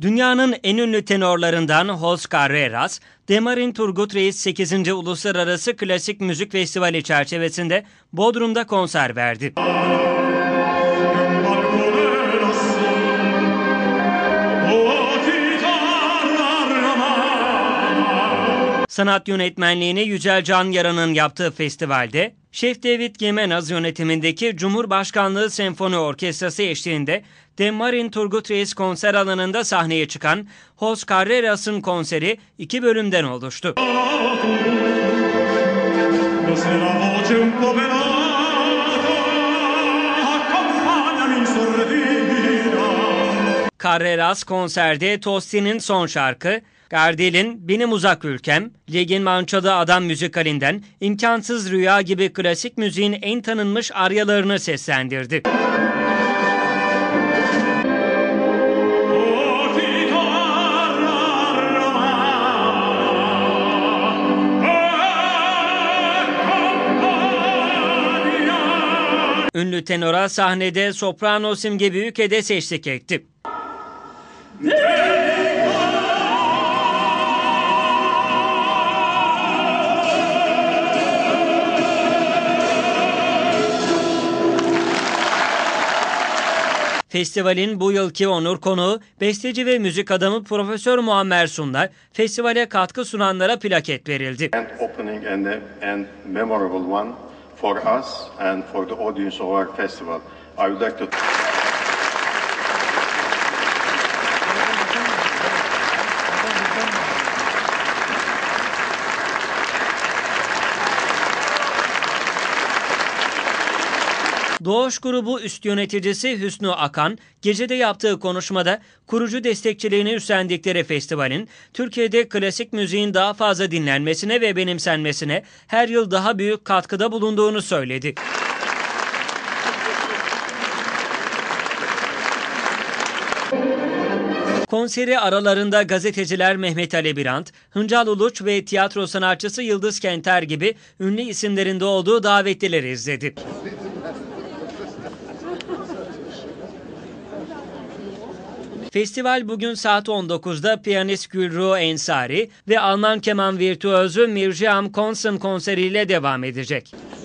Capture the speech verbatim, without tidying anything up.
Dünyanın en ünlü tenorlarından Jos Carreras, Demarin Turgut Reis sekizinci Uluslararası Klasik Müzik Festivali çerçevesinde Bodrum'da konser verdi. Sanat yönetmenliğini Yücel Canyara'nın yaptığı festivalde, Şef David Gimenez yönetimindeki Cumhurbaşkanlığı Senfoni Orkestrası eşliğinde Demarin Turgut Reis konser alanında sahneye çıkan Jos Carreras'ın konseri iki bölümden oluştu. Carreras konserde Tosti'nin Son Şarkı, Gardel'in Benim Uzak Ülkem, Legin Mançalı Adam müzikalinden İmkansız Rüya gibi klasik müziğin en tanınmış aryalarını seslendirdi. Ünlü tenora sahnede soprano Simge Büyükede eşlik etti. Festivalin bu yılki onur konuğu, besteci ve müzik adamı Profesör Muammer Sunlar, festivale katkı sunanlara plaket verildi. Opening and, and memorable one for us and for the audience of our festival. I would like to Doğuş Grubu üst yöneticisi Hüsnü Akan, gecede yaptığı konuşmada kurucu destekçiliğini üstlendikleri festivalin, Türkiye'de klasik müziğin daha fazla dinlenmesine ve benimsenmesine her yıl daha büyük katkıda bulunduğunu söyledi. Konseri aralarında gazeteciler Mehmet Ali Birant, Hıncal Uluç ve tiyatro sanatçısı Yıldız Kenter gibi ünlü isimlerin de olduğu davetlileri izledi. Festival bugün saat on dokuzda piyanist Gülru Ensari ve Alman keman virtüözü Mirjam Konsen konseriyle devam edecek.